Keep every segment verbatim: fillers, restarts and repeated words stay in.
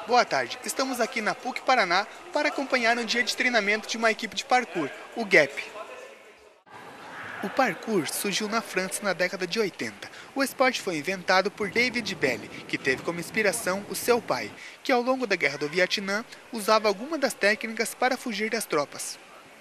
Boa tarde, estamos aqui na P U C Paraná para acompanhar um dia de treinamento de uma equipe de parkour, o GAP. O parkour surgiu na França na década de oitenta. O esporte foi inventado por David Belly, que teve como inspiração o seu pai, que ao longo da Guerra do Vietnã usava algumas das técnicas para fugir das tropas.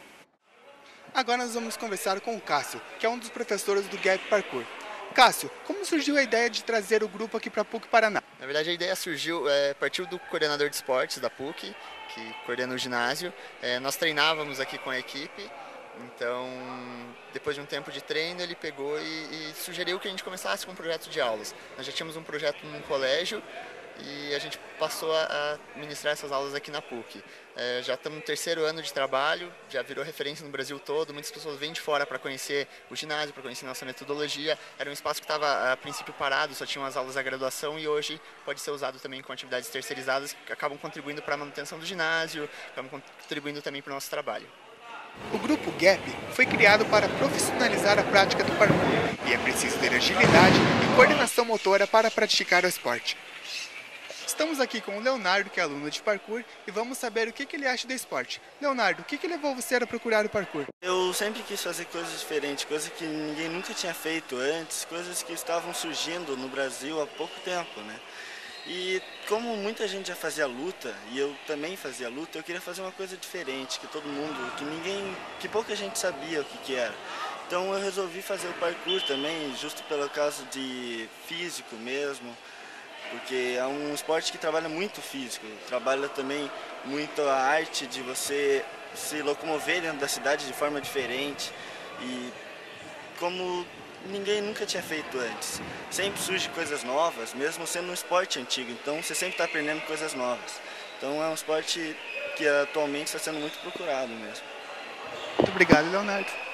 Agora nós vamos conversar com o Cássio, que é um dos professores do GAP Parkour. Cássio, como surgiu a ideia de trazer o grupo aqui para a P U C Paraná? Na verdade, a ideia surgiu, é, partiu do coordenador de esportes da P U C, que coordena o ginásio. É, nós treinávamos aqui com a equipe, então, depois de um tempo de treino, ele pegou e, e sugeriu que a gente começasse com um projeto de aulas. Nós já tínhamos um projeto num colégio e a gente passou a, a ministrar essas aulas aqui na P U C. É, já estamos no terceiro ano de trabalho, já virou referência no Brasil todo, muitas pessoas vêm de fora para conhecer o ginásio, para conhecer nossa metodologia. Era um espaço que estava a princípio parado, só tinham as aulas da graduação e hoje pode ser usado também com atividades terceirizadas que acabam contribuindo para a manutenção do ginásio, acabam contribuindo também para o nosso trabalho. O grupo GAP foi criado para profissionalizar a prática do parkour e é preciso ter agilidade e coordenação motora para praticar o esporte. Estamos aqui com o Leonardo, que é aluno de parkour, e vamos saber o que ele acha do esporte. Leonardo, o que levou você a procurar o parkour? Eu sempre quis fazer coisas diferentes, coisas que ninguém nunca tinha feito antes, coisas que estavam surgindo no Brasil há pouco tempo, né? E como muita gente já fazia luta, e eu também fazia luta, eu queria fazer uma coisa diferente, que todo mundo, que ninguém, que pouca gente sabia o que que era. Então eu resolvi fazer o parkour também, justo pelo caso de físico mesmo, porque é um esporte que trabalha muito físico, trabalha também muito a arte de você se locomover dentro da cidade de forma diferente e como ninguém nunca tinha feito antes. Sempre surgem coisas novas, mesmo sendo um esporte antigo, então você sempre está aprendendo coisas novas. Então é um esporte que atualmente está sendo muito procurado mesmo. Muito obrigado, Leonardo.